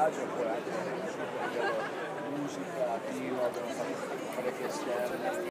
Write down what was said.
viaggio, poi anche musica, film, abbiamo fatto parecchie scene.